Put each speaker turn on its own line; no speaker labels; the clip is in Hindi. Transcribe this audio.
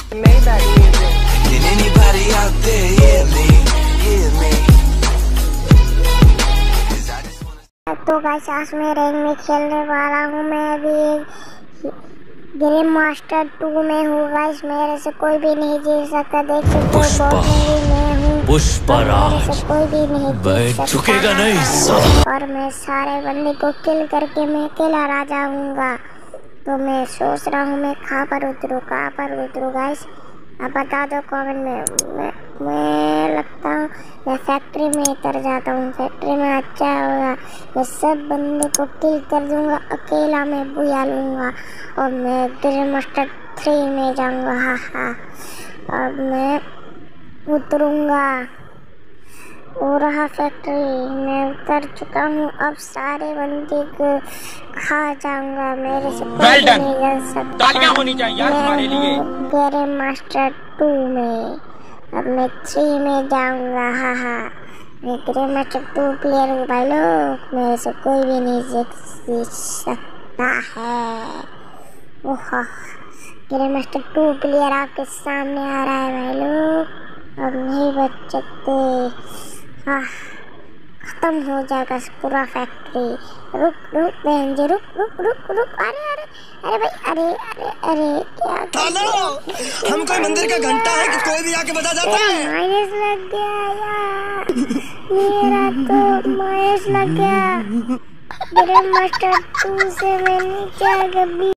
Made that music. Can anybody out there hear me? Hear me?
तो गाइस आज मैं रैंक में खेलने वाला हूँ। मैं अभी गेम मास्टर 2 में हूँ गाइस। मेरे से कोई भी नहीं जीत सकता। देख सकते हो बहुत मैं हूँ। मेरे से कोई भी नहीं जीत
झुकेगा
सकता
नहीं
और मैं सारे बंदे को किल करके मैं अकेला राजा हूँगा। तो मैं सोच रहा हूँ मैं कहाँ पर उतरूँ गाइस। आप बता दो कमेंट में। मैं लगता हूँ मैं फैक्ट्री में उतर जाता हूँ। फैक्ट्री में अच्छा होगा। मैं सब बंदे को किल कर दूँगा। अकेला मैं बुया लूँगा और मैं गेम मास्टर 3 में जाऊँगा। हाँ अब मैं उतरूँगा। वो रहा फैक्ट्री, मैं उतर चुका हूँ। अब सारे बंदे को खा जाऊंगा। मेरे से कोई भी नहीं कर सकता।
तालियां होनी चाहिए यार हमारे लिए।
गेम मास्टर 2 में अब मैं 3 में जाऊंगा। हाँ मैं गेम मास्टर 2 प्लेयर हूँ भाई लोग। मेरे से कोई भी नहीं जीत सकता है। ओह गेम मास्टर 2 प्लेयर आपके सामने आ रहा है भाई लोग। अब नहीं बच सकते। खत्म हो जाएगा पूरा फैक्ट्री। रुक बहन जी रुक। अरे भाई अरे क्या
हम कोई मंदिर का घंटा है कि कोई भी आके बजा जाता है।
माइनस लग गया यार। मेरा तो माइनस लग गया। गेम मास्टर 2 से मैं नीचे आ गया।